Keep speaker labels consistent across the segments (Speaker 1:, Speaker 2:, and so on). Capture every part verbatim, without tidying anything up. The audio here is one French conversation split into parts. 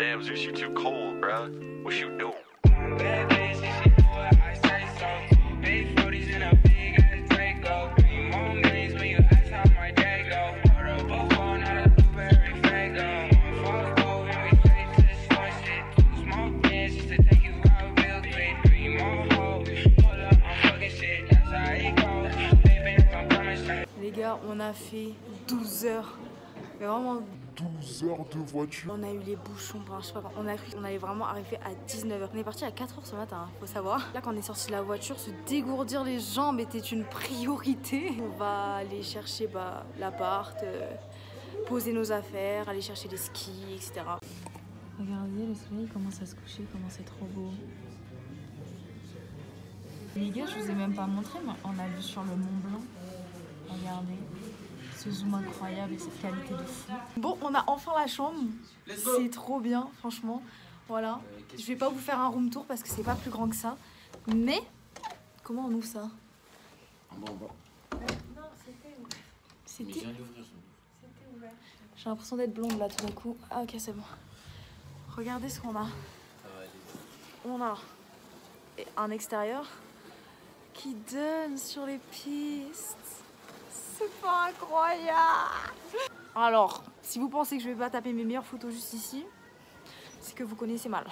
Speaker 1: Damn, Zeus, you too cold, bruh. What you doing?
Speaker 2: Les gars, on a fait douze heures. Mais vraiment
Speaker 3: douze heures de voiture.
Speaker 2: On a eu les bouchons, enfin, je sais pas, on a cru qu'on allait vraiment arriver à dix-neuf heures. On est parti à quatre heures ce matin, faut savoir. Là quand on est sorti de la voiture, se dégourdir les jambes était une priorité. On va aller chercher bah, l'appart, euh, poser nos affaires, aller chercher les skis, et cetera. Regardez, le soleil commence à se coucher, comment c'est trop beau. Les gars, je vous ai même pas montré, mais on a vu sur le Mont Blanc. Regardez. Ce zoom incroyable et cette qualité de fou. Bon, on a enfin la chambre. C'est trop bien, franchement. Voilà. Je vais pas vous faire un room tour parce que c'est pas plus grand que ça. Mais, comment on ouvre ça?
Speaker 4: En bas, en bas.
Speaker 2: Non, c'était ouvert. C'était
Speaker 4: C'était
Speaker 2: ouvert. J'ai l'impression d'être blonde là tout d'un coup. Ah ok, c'est bon. Regardez ce qu'on a. On a un extérieur qui donne sur les pistes. C'est pas incroyable. Alors, si vous pensez que je vais pas taper mes meilleures photos juste ici, c'est que vous connaissez mal.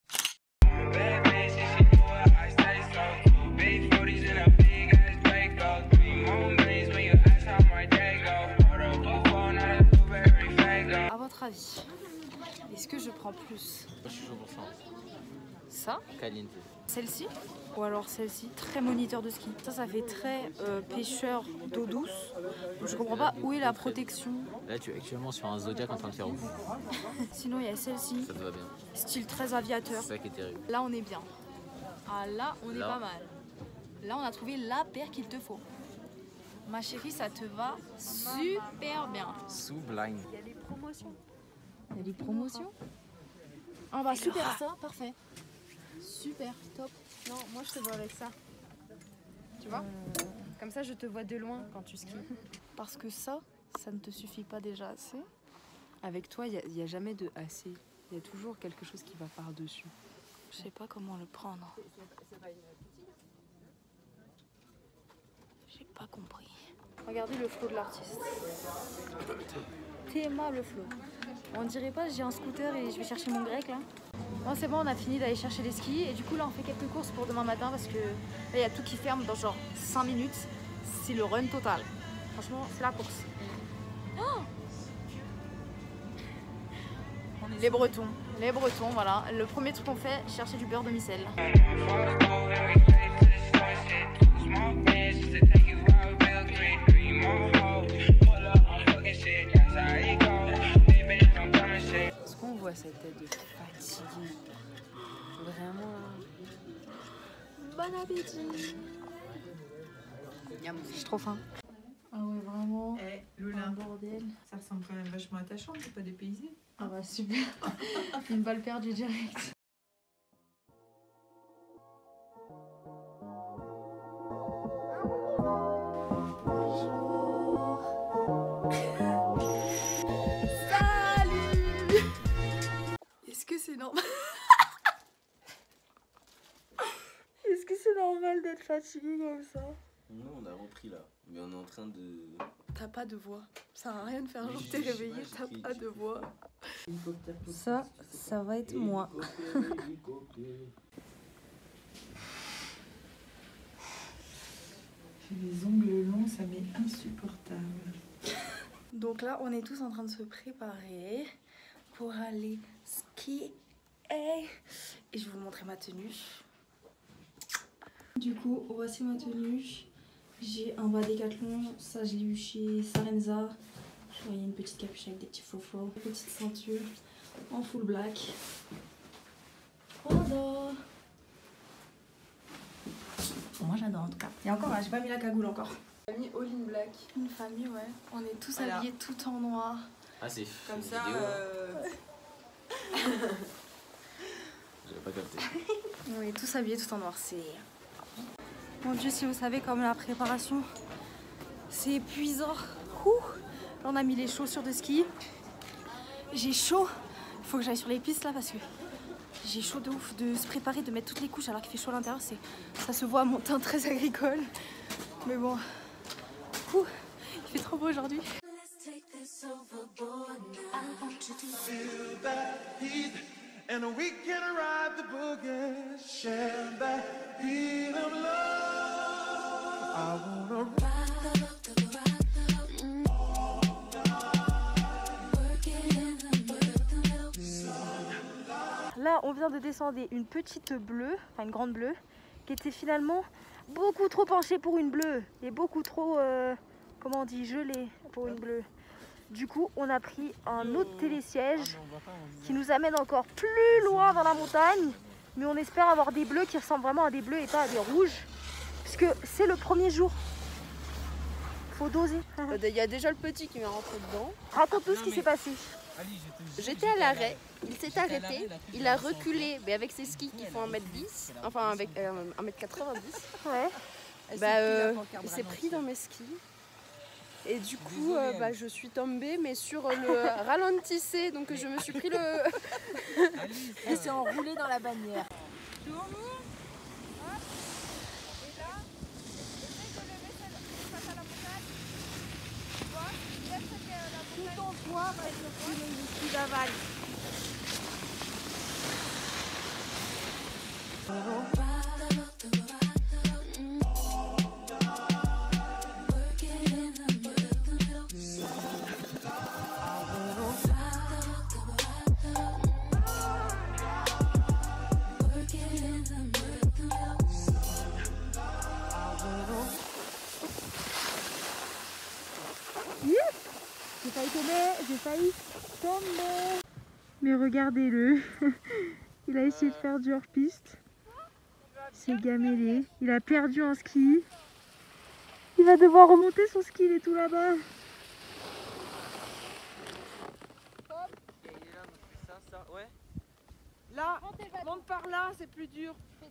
Speaker 2: À votre avis, est-ce que je prends plus?
Speaker 4: Moi je suis chaud pour ça.
Speaker 2: Ça?
Speaker 4: Caliente.
Speaker 2: Celle-ci? Ou alors celle-ci? Très moniteur de ski. Ça, ça fait très euh, pêcheur d'eau douce. Je comprends pas où est la protection.
Speaker 4: Là tu es actuellement sur un Zodiac en train de faire ouf.
Speaker 2: Sinon, il y a celle-ci.
Speaker 4: Ça te va bien.
Speaker 2: Style très aviateur.
Speaker 4: C'est ça qui est terrible.
Speaker 2: Là, on est bien. Ah, là, on est
Speaker 4: Là.
Speaker 2: pas mal. Là, on a trouvé la paire qu'il te faut. Ma chérie, ça te va super bien.
Speaker 4: Sublime.
Speaker 2: Il y a des promotions. Il y a des promotions? Ah bah super ça, parfait. Super, top.
Speaker 5: Non, moi je te vois avec ça. Tu vois euh... Comme ça, je te vois de loin quand tu skis.
Speaker 2: Parce que ça, ça ne te suffit pas déjà assez.
Speaker 5: Avec toi, il n'y a, a jamais de assez. Il y a toujours quelque chose qui va par-dessus.
Speaker 2: Je sais pas comment le prendre. J'ai pas compris. Regardez le flow de l'artiste. Théma le flow. On dirait pas j'ai un scooter et je vais chercher mon grec là. Bon c'est bon, on a fini d'aller chercher les skis et du coup là on fait quelques courses pour demain matin parce que là il y a tout qui ferme dans genre cinq minutes. C'est le run total. Franchement c'est la course. Oh, les Bretons, les Bretons voilà. Le premier truc qu'on fait, chercher du beurre de micelle.
Speaker 5: Cette tête de fatigué. Vraiment.
Speaker 2: Bon appétit. J'ai trop faim. Ah ouais, vraiment.
Speaker 6: Eh, Lola,
Speaker 2: un bordel.
Speaker 6: Ça ressemble quand même vachement à ta chambre, t'es pas dépaysée.
Speaker 2: Ah bah super. Une balle perdue direct. C'est normal. Est-ce que c'est normal d'être fatigué comme ça?
Speaker 4: Non, on a repris là, mais on est en train de...
Speaker 2: T'as pas de voix. Ça sert à rien de faire genre que t'es réveillé, t'as pas de voix. Ça, ça va être moi.
Speaker 6: J'ai les ongles longs, ça m'est insupportable.
Speaker 2: Donc là, on est tous en train de se préparer pour aller skier. Et je vais vous montrer ma tenue. Du coup, voici ma tenue. J'ai un bas Décathlon. Ça, je l'ai eu chez Sarenza. Il y a une petite capuche avec des petits faux faux. Une petite ceinture en full black. Voilà. Bon, moi, j'adore en tout cas. Et encore, j'ai pas mis la cagoule encore.
Speaker 5: J'ai mis all in black.
Speaker 2: Une famille, ouais. On est tous
Speaker 5: voilà.
Speaker 2: habillés tout en noir.
Speaker 4: Ah, c'est
Speaker 5: comme ça.
Speaker 4: Vidéo,
Speaker 5: Euh...
Speaker 4: J'avais pas capté.
Speaker 2: On est tous habillés tout en noir. C'est. Mon Dieu, si vous savez, comme la préparation, c'est épuisant. Ouh. Là, on a mis les chaussures de ski. J'ai chaud. Faut que j'aille sur les pistes là parce que j'ai chaud de ouf de se préparer, de mettre toutes les couches alors qu'il fait chaud à l'intérieur. Ça se voit à mon teint très agricole. Mais bon, ouh, il fait trop beau aujourd'hui.
Speaker 3: And we can ride the boogie, share that heat of love. I wanna
Speaker 2: Là, on vient de descendre une petite bleue, enfin une grande bleue, qui était finalement beaucoup trop penchée pour une bleue et beaucoup trop, euh, comment on dit, gelée pour une bleue. Du coup, on a pris un autre télésiège qui nous amène encore plus loin dans la montagne. Mais on espère avoir des bleus qui ressemblent vraiment à des bleus et pas à des rouges. Puisque c'est le premier jour. Faut doser.
Speaker 5: Il y a déjà le petit qui m'est rentré dedans.
Speaker 2: Raconte-nous ce qui s'est passé.
Speaker 5: J'étais à l'arrêt, il s'est arrêté, il a reculé mais avec ses skis qui font un mètre dix, enfin avec euh, un mètre quatre-vingt-dix.
Speaker 2: Ouais.
Speaker 5: Bah, euh, il s'est pris dans mes skis. Et du coup, euh, bah, je suis tombée, mais sur le ralentissé, donc je me suis pris le...
Speaker 2: Et s'est enroulé dans la bannière. Tout ton poids va être reculé ici d'aval. J'ai failli tomber, j'ai failli tomber. Mais regardez-le, il a essayé de faire du hors-piste. Il s'est gamellé, il a perdu un ski. Il va devoir remonter son ski, il est tout là-bas.
Speaker 5: Là, monte par là, c'est plus dur.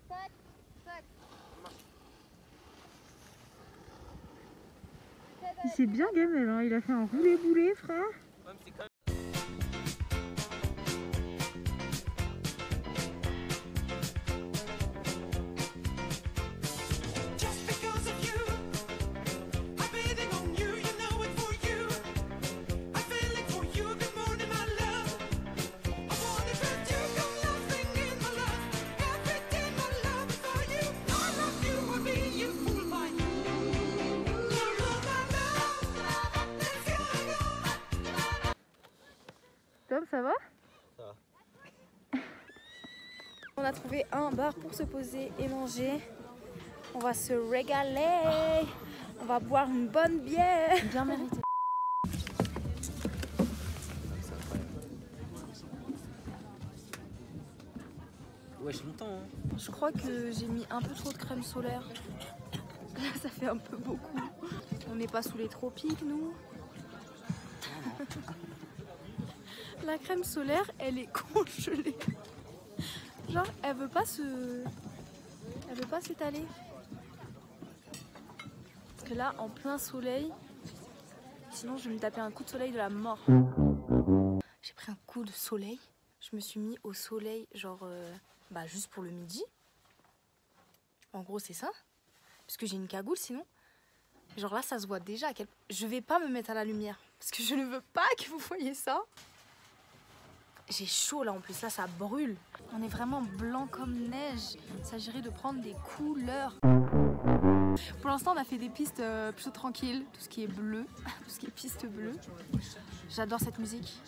Speaker 2: Il s'est bien gamellé, hein. Il a fait un roulé-boulé, frère. Tom, ça va?
Speaker 4: Ça va.
Speaker 2: On a trouvé un bar pour se poser et manger. On va se régaler. On va boire une bonne bière. Bien mérité.
Speaker 4: Ouais, je longtemps. Hein.
Speaker 2: Je crois que j'ai mis un peu trop de crème solaire. Là, ça fait un peu beaucoup. On n'est pas sous les tropiques, nous. La crème solaire, elle est congelée. Genre, elle veut pas se... Elle veut pas s'étaler. Parce que là, en plein soleil, sinon je vais me taper un coup de soleil de la mort. J'ai pris un coup de soleil. Je me suis mis au soleil, genre, euh, bah juste pour le midi. En gros, c'est ça. Parce que j'ai une cagoule, sinon. Genre là, ça se voit déjà à quel... Je vais pas me mettre à la lumière. Parce que je ne veux pas que vous voyez ça. J'ai chaud là en plus, là ça brûle. On est vraiment blanc comme neige. Il s'agirait de prendre des couleurs. Pour l'instant on a fait des pistes euh, plutôt tranquilles. Tout ce qui est bleu, tout ce qui est piste bleue. J'adore cette musique.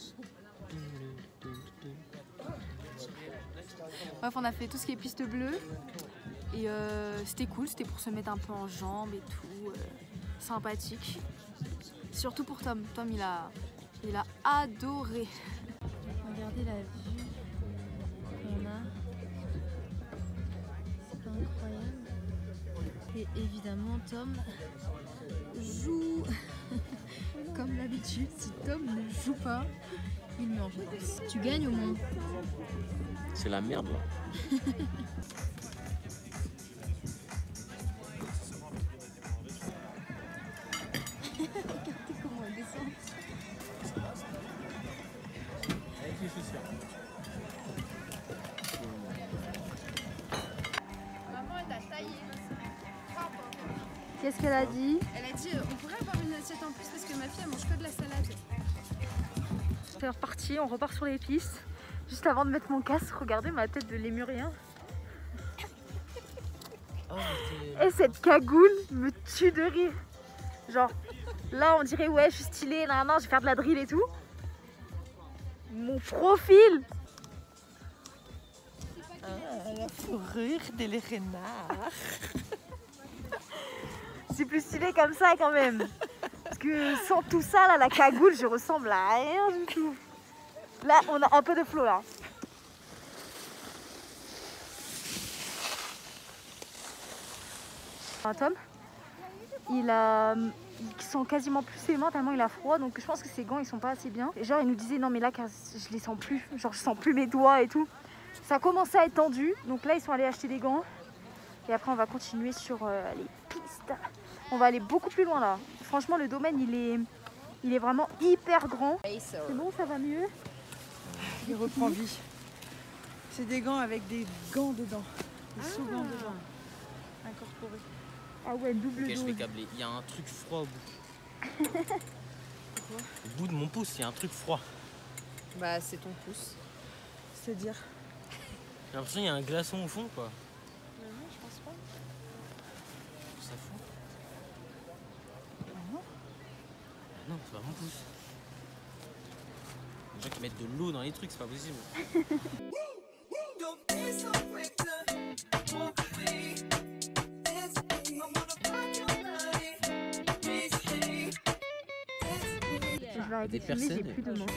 Speaker 2: Bref, on a fait tout ce qui est piste bleue. Et euh, c'était cool, c'était pour se mettre un peu en jambes et tout. Euh, sympathique. Surtout pour Tom. Tom il a, il a adoré. Regardez la vue qu'on a, c'est incroyable. Et évidemment Tom joue comme d'habitude. Si Tom ne joue pas, il meurt. Tu gagnes au moins.
Speaker 4: C'est la merde là.
Speaker 2: Regardez comment elle descend.
Speaker 4: les chaussures.
Speaker 5: Maman, elle t'a taillé.
Speaker 2: Qu'est-ce qu'elle a dit?
Speaker 5: Elle a dit, euh, on pourrait avoir une assiette en plus parce que ma fille, elle mange que de la salade.
Speaker 2: C'est reparti, on repart sur les pistes. Juste avant de mettre mon casque, regardez ma tête de lémurien.
Speaker 4: Oh,
Speaker 2: et cette cagoule me tue de rire. Genre, là on dirait ouais je suis stylée, nan, nan, je vais faire de la drill et tout. Mon profil.
Speaker 6: Ah, la fourrure des renards.
Speaker 2: C'est plus stylé comme ça quand même. Parce que sans tout ça, là, la cagoule, je ressemble à rien du tout. Là, on a un peu de flow là. Un Tom, il a, il sent quasiment plus ses mains tellement il a froid, donc je pense que ses gants ils sont pas assez bien. Et genre il nous disait non mais là je les sens plus, genre je sens plus mes doigts et tout. Ça a commencé à être tendu, donc là ils sont allés acheter des gants. Et après on va continuer sur euh, les pistes. On va aller beaucoup plus loin là. Franchement le domaine il est, il est vraiment hyper grand. C'est bon, ça va mieux?
Speaker 6: Il reprend vie. C'est des gants avec des gants dedans. Des ah. sous-gants dedans. Incorporés.
Speaker 2: Ah ouais, double
Speaker 4: Ok,
Speaker 2: dose.
Speaker 4: je vais câbler. Il y a un truc froid au bout.
Speaker 5: Quoi?
Speaker 4: Au bout de mon pouce, il y a un truc froid.
Speaker 5: Bah, c'est ton pouce.
Speaker 6: C'est-à-dire?
Speaker 4: J'ai l'impression qu'il y a un glaçon au fond, quoi.
Speaker 5: Non, non, je pense pas.
Speaker 4: Ça fout.
Speaker 6: Ah non?
Speaker 4: Ah non, c'est pas mon pouce. Les gens qui mettent de l'eau dans les trucs, c'est pas possible.
Speaker 2: Je vais arrêter de filmer, j'ai plus de mots.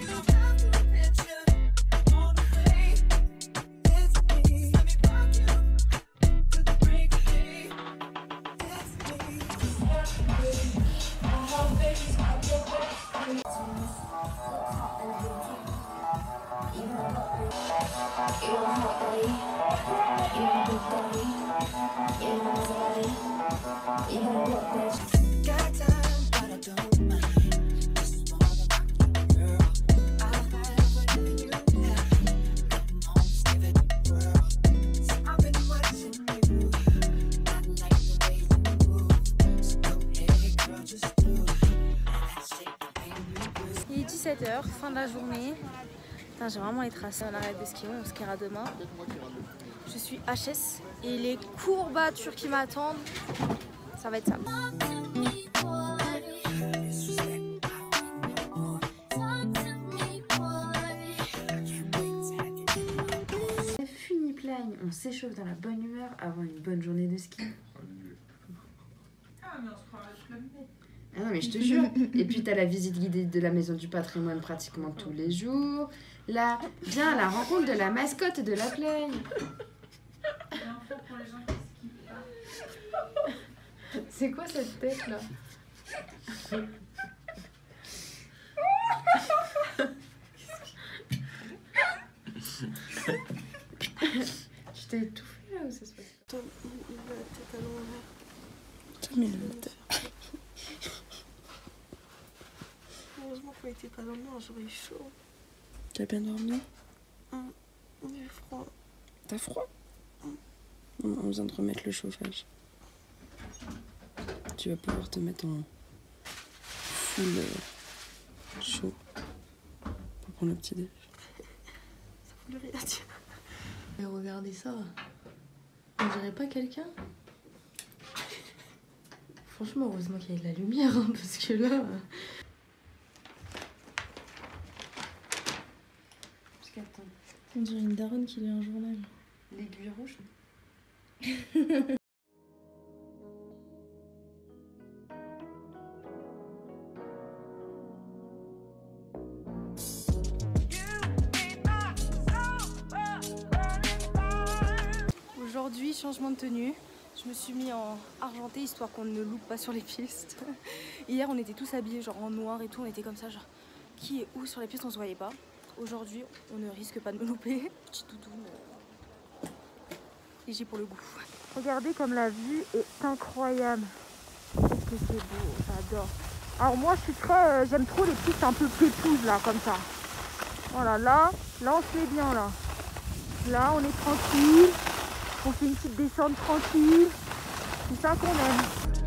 Speaker 2: Il est dix-sept heures, fin de la journée. J'ai vraiment les traces. On arrête de skier, on skiera demain. Je suis H S et les courbatures qui m'attendent, ça va être ça.
Speaker 7: Funiplagne, on s'échauffe dans la bonne humeur avant une bonne journée de ski.
Speaker 6: Ah mais on se croirait le club.
Speaker 7: Ah non mais je te jure. Et puis t'as la visite guidée de la maison du patrimoine pratiquement tous les jours. Là, viens à la rencontre de la mascotte de la plaine. C'est quoi cette tête là? Tu t'es étouffée là ou ça se passe?
Speaker 5: Tom, il a la tête à l'envers.
Speaker 6: Tom, il a la tête.
Speaker 5: Heureusement qu'on était pas dans le noir, j'aurais eu chaud.
Speaker 6: T'as bien dormi?
Speaker 5: Mmh. J'ai froid.
Speaker 6: T'as froid? Mmh. On a besoin de remettre le chauffage. Tu vas pouvoir te mettre en full euh, chaud pour prendre le petit déj.
Speaker 5: Ça voulait rien dire.
Speaker 7: Mais regardez ça. On dirait pas quelqu'un? Franchement, heureusement qu'il y a de la lumière, hein, parce que là... Euh... Attends.
Speaker 6: On dirait une daronne qui lit un journal.
Speaker 7: L'aiguille rouge.
Speaker 2: Aujourd'hui, changement de tenue. Je me suis mis en argenté histoire qu'on ne loupe pas sur les pistes. Hier, on était tous habillés genre en noir et tout. On était comme ça, genre qui est où sur les pistes, on se voyait pas. Aujourd'hui, on ne risque pas de me louper. Petite doudoune euh, léger pour le goût. Regardez comme la vue est incroyable. Qu'est-ce que c'est beau, j'adore. Alors moi, je suis très, euh, j'aime trop les pistes un peu pépouses là, comme ça. Voilà, là, là on se met bien là. Là on est tranquille, on fait une petite descente tranquille. C'est ça qu'on aime.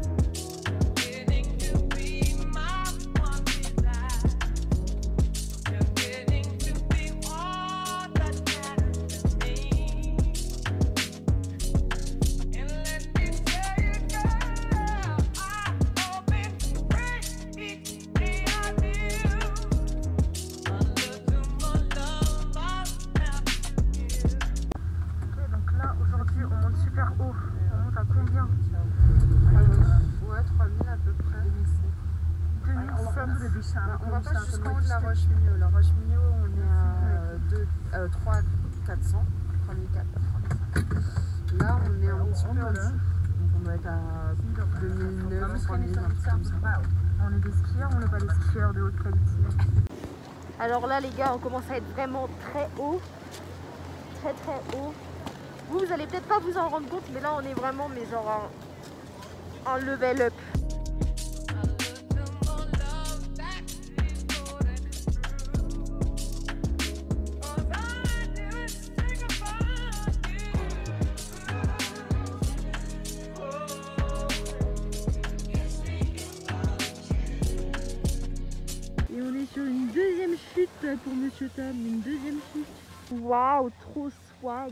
Speaker 5: On va pas jusqu'en haut de la Roche-Mignot. La Roche-Mignot, on est à trois mille quatre cents, trois mille quatre cents. Là, on est un petit peu en dessous. Donc on doit être à deux mille neuf, trois mille, un truc comme ça.
Speaker 2: On est des skieurs, on n'est pas des skieurs de haute qualité. Alors là les gars, on commence à être vraiment très haut. Très très haut. Vous, vous allez peut-être pas vous en rendre compte, mais là on est vraiment mais genre un, un level up.
Speaker 8: Sur une deuxième chute pour Monsieur Tom, une deuxième chute.
Speaker 2: Waouh, trop swag.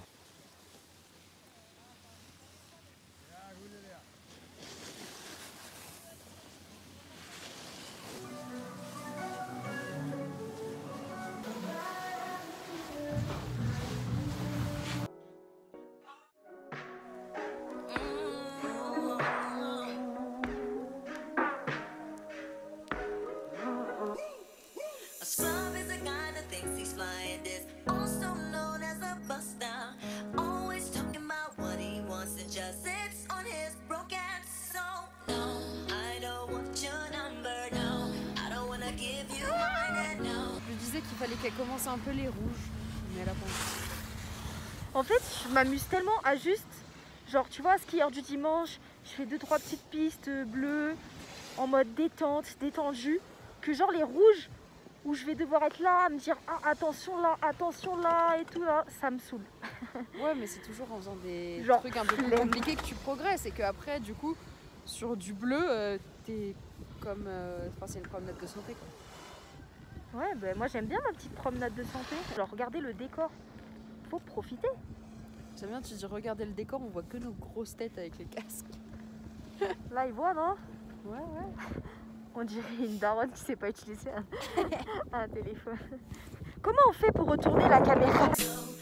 Speaker 5: Qu'il fallait qu'elle commence un peu les rouges, mais elle a pas envie.
Speaker 2: En fait, je m'amuse tellement à juste, genre tu vois, skieur du dimanche, je fais deux trois petites pistes bleues en mode détente, détendue, que genre les rouges où je vais devoir être là, à me dire ah attention là, attention là et tout là, ça me saoule.
Speaker 5: Ouais, mais c'est toujours en faisant des
Speaker 2: genre,
Speaker 5: trucs un peu plus compliqués que tu progresses et qu'après du coup sur du bleu, euh, t'es comme, euh, enfin c'est une promenade de santé quoi.
Speaker 2: Ouais, ben moi j'aime bien ma petite promenade de santé. Alors regardez le décor, faut profiter.
Speaker 5: J'aime bien, tu dis regardez le décor, on voit que nos grosses têtes avec les casques.
Speaker 2: Là ils voient non?
Speaker 5: Ouais, ouais.
Speaker 2: On dirait une daronne qui sait pas utiliser un, un téléphone. Comment on fait pour retourner la caméra?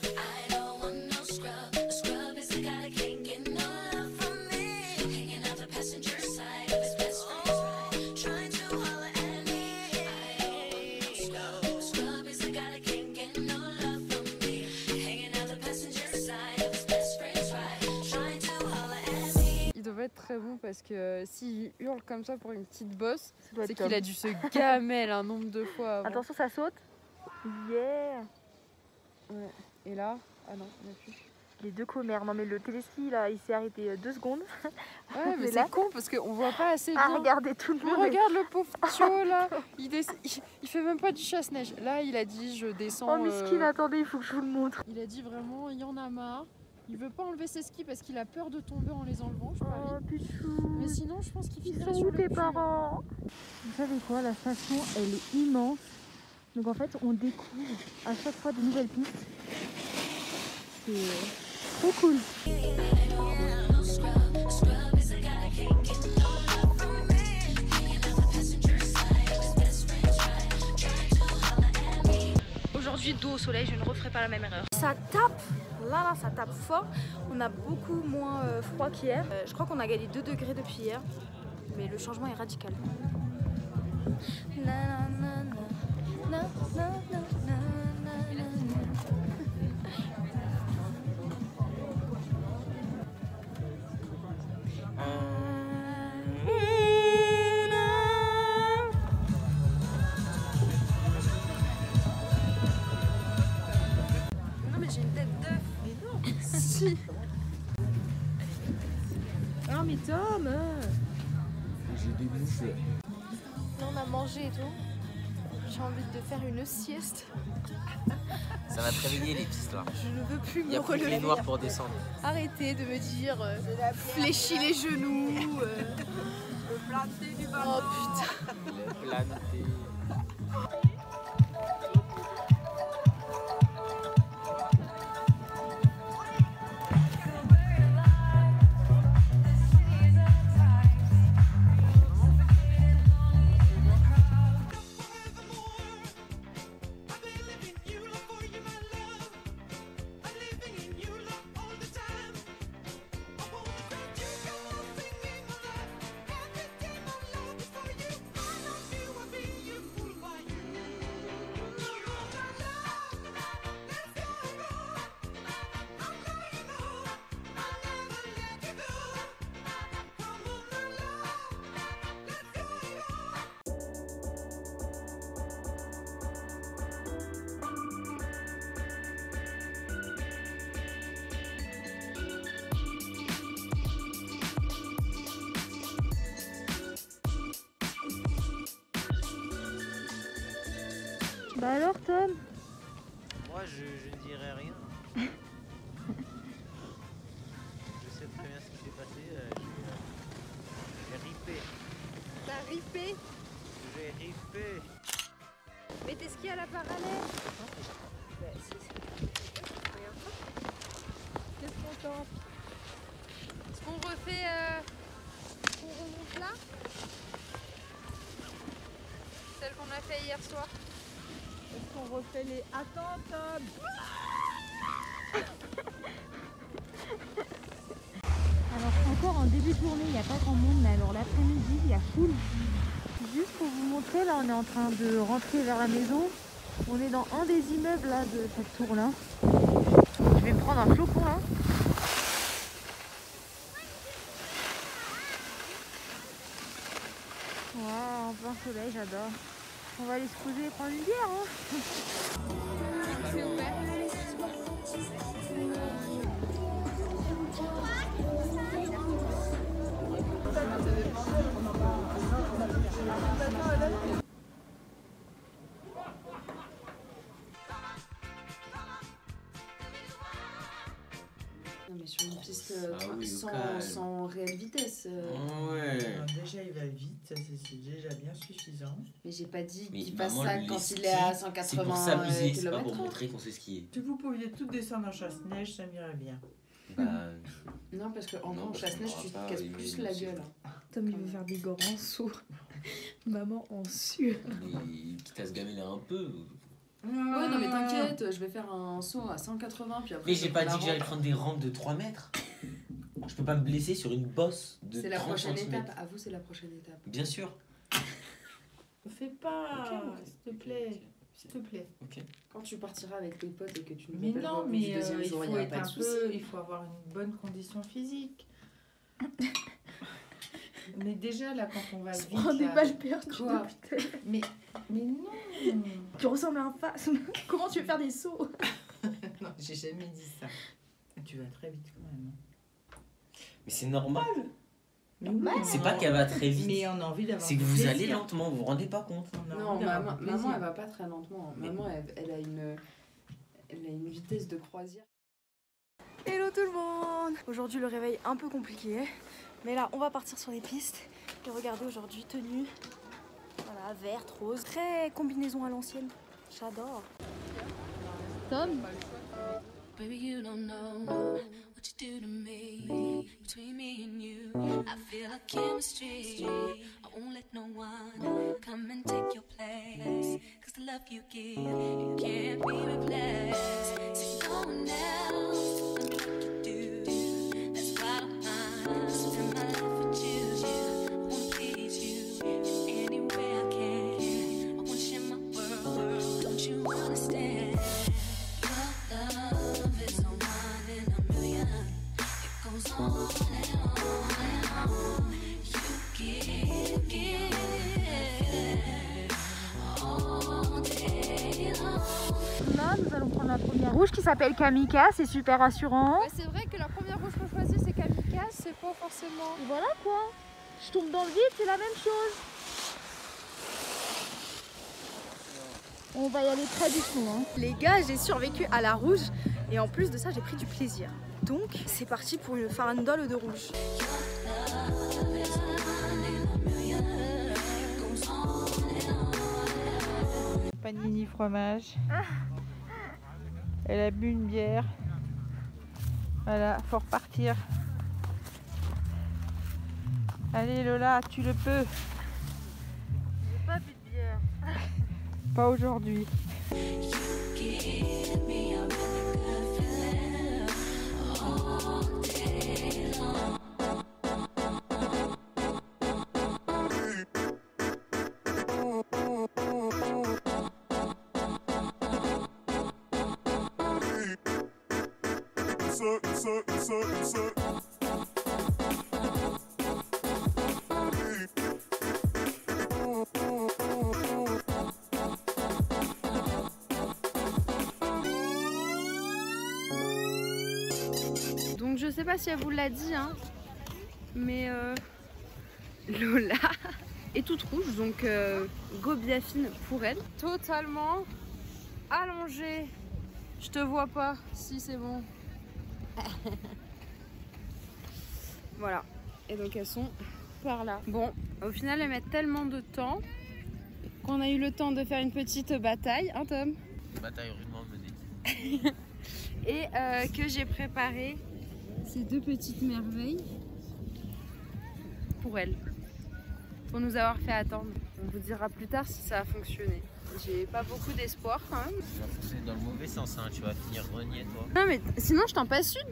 Speaker 5: Très bon parce que euh, s'il hurle comme ça pour une petite bosse, c'est
Speaker 2: qu'il
Speaker 5: qu'il a dû se gamelle un nombre de fois avant.
Speaker 2: Attention, ça saute. Yeah.
Speaker 5: Ouais. Et là, ah non, on a plus.
Speaker 2: Les deux commères. Non mais le téléski là, il s'est arrêté deux secondes.
Speaker 5: Ouais, mais c'est con parce qu'on voit pas assez bien.
Speaker 2: Ah, regardez tout le monde.
Speaker 5: Mais regarde le pauvre Thio là, il, des... il... il fait même pas du chasse-neige. Là, il a dit je descends.
Speaker 2: Oh miskin,
Speaker 5: euh...
Speaker 2: attendez, il faut que je vous le montre.
Speaker 5: Il a dit vraiment, il y en a marre. Il veut pas enlever ses skis parce qu'il a peur de tomber en les enlevant, je parie.
Speaker 2: Oh, pichou.
Speaker 5: Mais sinon, je pense qu'il finirait
Speaker 2: sur
Speaker 5: sur
Speaker 2: le
Speaker 5: tes
Speaker 2: parents.
Speaker 8: Vous savez quoi, la station, elle est immense. Donc en fait, on découvre à chaque fois de nouvelles pistes. C'est trop cool.
Speaker 2: Aujourd'hui, dos au soleil, je ne referai pas la même erreur. Ça tape, là, là, ça tape fort. On a beaucoup moins euh, froid qu'hier. Euh, je crois qu'on a gagné deux degrés depuis hier, mais le changement est radical. Na, na, na, na, na, na, na, na, na.
Speaker 5: Non mais j'ai une tête d'œuf. Mais non. Si.
Speaker 8: Ah mais Tom
Speaker 9: J'ai des bouffes.
Speaker 2: On a mangé et tout. j'ai envie de faire une sieste.
Speaker 4: Ça va te réveiller les pistes là.
Speaker 2: Je ne veux plus
Speaker 4: Il
Speaker 2: me
Speaker 4: y a plus que les
Speaker 2: relever.
Speaker 4: noirs pour descendre.
Speaker 2: Arrêtez de me dire euh, fléchis les genoux. euh. Oh putain.
Speaker 4: Le planté.
Speaker 8: Bah alors Tom?
Speaker 4: Moi je, je ne dirais rien. Je sais très bien ce qui s'est passé. euh, J'ai euh, j'ai ripé.
Speaker 2: T'as ripé.
Speaker 4: J'ai ripé.
Speaker 2: Mais t'es ski à la parallèle. Bah si, si. Regarde ça. Qu'est-ce qu'on tente? Est-ce qu'on refait... Euh... On remonte là? Celle qu'on a fait hier soir.
Speaker 6: Est-ce qu'on refait les... Attends, Tom.
Speaker 8: Alors encore en début de journée, il n'y a pas grand monde, mais alors l'après-midi, il y a full. Juste pour vous montrer, là on est en train de rentrer vers la maison. On est dans un des immeubles là de cette tour là. Je vais me prendre un flocon là. Waouh, en plein soleil, j'adore. On va aller se poser et prendre une bière. Hein.
Speaker 2: C'est ouvert.
Speaker 7: Non, mais sur une piste euh,
Speaker 9: Ah oui, au
Speaker 7: sans,
Speaker 9: calme.
Speaker 7: sans réelle vitesse. euh.
Speaker 9: Ouais.
Speaker 6: Alors, déjà, il va vite, ça c'est c'est déjà bien suffisant.
Speaker 7: Mais j'ai pas dit
Speaker 9: Mais
Speaker 7: qu'il fasse
Speaker 9: maman,
Speaker 7: ça
Speaker 9: les
Speaker 7: quand
Speaker 9: skis,
Speaker 7: il est à
Speaker 9: c'est
Speaker 7: cent
Speaker 9: pour
Speaker 7: quatre-vingts
Speaker 9: s'amuser, c'est pas pour
Speaker 7: kilomètres heure.
Speaker 9: montrer qu'on sait skier.
Speaker 6: Si vous pouviez toutes descendre en chasse-neige, ça m'irait bien.
Speaker 9: Bah,
Speaker 7: Non, parce qu'en
Speaker 9: Non,
Speaker 7: en
Speaker 9: parce
Speaker 7: chasse-neige,
Speaker 9: qu'on
Speaker 7: tu te
Speaker 9: pourra
Speaker 7: casses
Speaker 9: pas
Speaker 7: plus
Speaker 9: aimer
Speaker 7: la
Speaker 9: aussi.
Speaker 7: gueule.
Speaker 2: Tom, il veut faire des grands sauts. Maman en sueur.
Speaker 9: mais quitte à se gamer là un peu.
Speaker 7: Ouais, non, mais t'inquiète, je vais faire un saut à cent quatre-vingts, puis après.
Speaker 9: Mais
Speaker 7: je
Speaker 9: j'ai
Speaker 7: vais
Speaker 9: pas
Speaker 7: prendre
Speaker 9: dit
Speaker 7: la
Speaker 9: que j'allais
Speaker 7: rampe.
Speaker 9: prendre des rampes de trois mètres. Je peux pas me blesser sur une bosse de
Speaker 7: C'est la
Speaker 9: trente
Speaker 7: prochaine
Speaker 9: centimètres.
Speaker 7: étape. À vous, c'est la prochaine étape.
Speaker 9: Bien sûr.
Speaker 6: Fais pas,
Speaker 9: Ok,
Speaker 6: s'il te plaît. S'il te plaît.
Speaker 9: Ok.
Speaker 7: Quand tu partiras avec tes potes et que tu nous
Speaker 6: Mais
Speaker 7: appelleras
Speaker 6: non,
Speaker 7: au bout
Speaker 6: mais
Speaker 7: du
Speaker 6: euh,
Speaker 7: deuxième
Speaker 6: il
Speaker 7: jour, il
Speaker 6: faut
Speaker 7: n'y a
Speaker 6: être
Speaker 7: pas de
Speaker 6: un
Speaker 7: souci.
Speaker 6: peu, il faut avoir une bonne condition physique. Mais déjà là, quand on va
Speaker 2: Se
Speaker 6: vite,
Speaker 2: prend des
Speaker 6: là-
Speaker 2: balles perdues
Speaker 7: Quoi
Speaker 2: depuis tout à l'heure.
Speaker 6: mais mais non,
Speaker 2: Tu ressembles à un phasme. Comment tu veux faire des sauts?
Speaker 6: non, j'ai jamais dit ça. Tu vas très vite quand même.
Speaker 9: Mais c'est normal.
Speaker 6: Mais oui,
Speaker 9: C'est pas qu'elle va très vite.
Speaker 6: Mais on a envie d'avoir.
Speaker 9: C'est que
Speaker 6: du
Speaker 9: vous
Speaker 6: plaisir.
Speaker 9: allez lentement, vous vous rendez pas compte.
Speaker 6: On a
Speaker 7: Non,
Speaker 6: envie d'avoir
Speaker 7: maman,
Speaker 6: du
Speaker 7: maman,
Speaker 6: plaisir.
Speaker 7: elle va pas très lentement. Maman, elle, elle a une, elle a une vitesse de croisière.
Speaker 2: Hello tout le monde. Aujourd'hui le réveil un peu compliqué. Mais là on va partir sur les pistes. Et regardez aujourd'hui tenue. Voilà, verte, rose. Très combinaison à l'ancienne. J'adore.
Speaker 8: Tom?
Speaker 10: Baby, you don't know what you do to me. Between me and you, I feel like chemistry. I won't let no one come and take your place. Cause the love you give, it can't be replaced. So no one else will do what you do. That's why I don't mind. Spend my life with you. I wanna please you in any way I can. I wanna share my world. Don't you understand? Your love is a one in a million. It goes on and on and on. You give, give all day long.
Speaker 8: Là, nous allons prendre la première rouge qui s'appelle Kamika, c'est super rassurant.
Speaker 2: Ouais, c'est vrai que la première rouge qu'on choisit c'est Kamikaze, c'est pas forcément.
Speaker 8: Et voilà quoi. Je tombe dans le vide, c'est la même chose. On va y aller très doucement. Hein.
Speaker 2: Les gars, j'ai survécu à la rouge et en plus de ça, j'ai pris du plaisir. Donc, c'est parti pour une farandole de rouge.
Speaker 6: Panini fromage. Elle a bu une bière. Voilà, faut repartir. Allez Lola, tu le peux.
Speaker 8: J'ai pas bu de bière.
Speaker 6: Pas aujourd'hui.
Speaker 7: Donc je sais pas si elle vous l'a dit, hein, mais euh, Lola est toute rouge, donc euh, go biafine pour elle. Totalement allongée. Je te vois pas, si c'est bon. Voilà, et donc elles sont par là. Bon, au final elles mettent tellement de temps qu'on a eu le temps de faire une petite bataille, hein Tom?
Speaker 4: Bataille rudement menée.
Speaker 7: Et euh, que j'ai préparé ces deux petites merveilles pour elles, pour nous avoir fait attendre. On vous dira plus tard si ça a fonctionné. J'ai pas beaucoup d'espoir quand même.
Speaker 4: Tu vas fonctionner dans le mauvais sens, hein. Tu vas finir grenier toi.
Speaker 7: Non mais sinon je t'en passe une.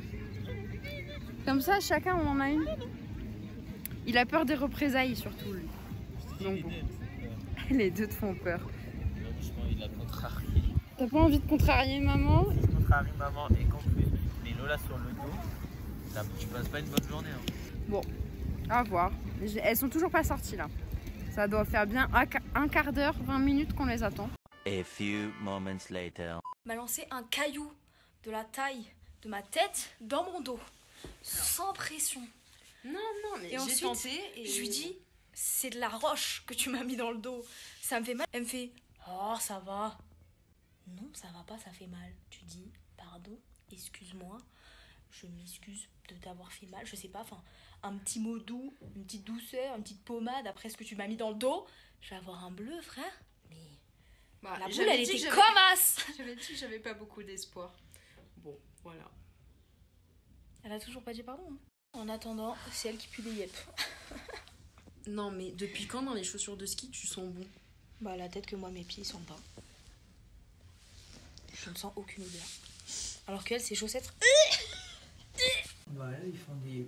Speaker 7: Comme ça chacun on en a une. Il a peur des représailles surtout lui. Donc bon. Les deux te font peur.
Speaker 4: Non, je pense qu'il a contrarié.
Speaker 7: T'as pas envie de contrarier maman?
Speaker 4: Il contrarie maman et conclut. Mais Lola sur le dos, ça, tu passes pas une bonne journée. Hein.
Speaker 7: Bon, à voir. Elles sont toujours pas sorties là. Ça doit faire bien un quart d'heure, vingt minutes qu'on les attend.
Speaker 11: A few moments later.
Speaker 2: M'a lancé un caillou de la taille de ma tête dans mon dos, sans pression.
Speaker 7: Non, non, mais
Speaker 2: et ensuite, tenté et... je lui dis, c'est de la roche que tu m'as mis dans le dos. Ça me fait mal. Elle me fait, oh ça va. Non, ça va pas, ça fait mal. Tu dis, pardon, excuse-moi, je m'excuse de t'avoir fait mal, je sais pas, enfin, un petit mot doux, une petite douceur, une petite pommade après ce que tu m'as mis dans le dos, je vais avoir un bleu, frère. Mais
Speaker 7: bah,
Speaker 2: la boule, elle était comme as.
Speaker 7: J'avais dit que j'avais pas beaucoup d'espoir. Bon, voilà.
Speaker 2: Elle a toujours pas dit pardon. Hein. En attendant, c'est elle qui pue les yep.
Speaker 7: Non, mais depuis quand dans les chaussures de ski tu sens bon?
Speaker 2: Bah, la tête que moi, mes pieds, ils sentent pas. Je ne sens aucune odeur. Alors qu'elle, ses chaussettes.
Speaker 6: Voilà, ils font des.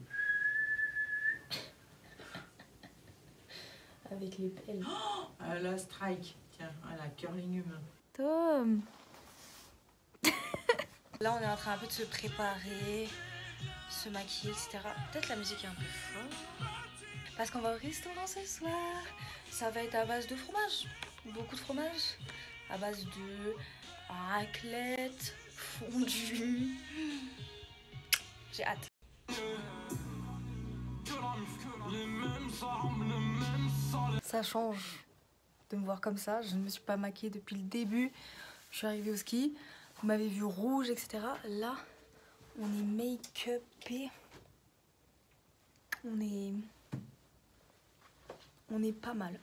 Speaker 2: Avec les pelles.
Speaker 6: Oh, elle a strike. Tiens, elle a curling humain.
Speaker 2: Tom. Là, on est en train un peu de se préparer, se maquiller, et cetera. Peut-être la musique est un peu forte. Parce qu'on va au restaurant ce soir. Ça va être à base de fromage. Beaucoup de fromage. À base de raclette, fondue. J'ai hâte. Ça change de me voir comme ça. Je ne me suis pas maquillée depuis le début. Je suis arrivée au ski. Vous m'avez vu rouge, et cetera. Là, on est make-upé. On est... On est pas mal.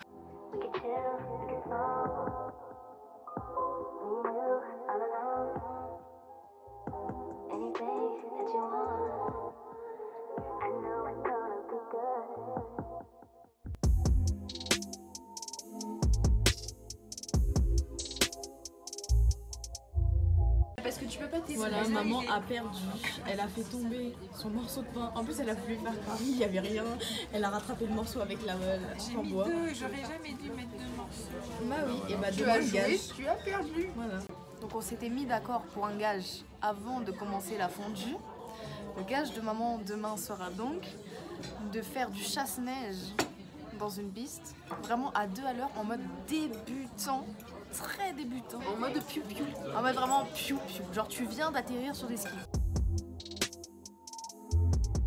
Speaker 12: Parce que tu peux pas t'aider. Voilà, maman a perdu. Elle a fait tomber son morceau de pain. En plus, elle a voulu faire Paris, il n'y avait rien. Elle a rattrapé le morceau avec la moelle en bois.
Speaker 5: J'aurais jamais dû mettre deux morceaux.
Speaker 12: Bah oui, et bah
Speaker 5: tu
Speaker 12: demain,
Speaker 5: as
Speaker 12: le
Speaker 5: joué,
Speaker 12: gage.
Speaker 5: tu as perdu.
Speaker 12: Voilà.
Speaker 2: Donc on s'était mis d'accord pour un gage avant de commencer la fondue. Le gage de maman demain sera donc de faire du chasse-neige dans une piste, vraiment à deux à l'heure, en mode débutant, très débutant, en mode piou-piou, en mode vraiment piou-piou, genre tu viens d'atterrir sur des skis.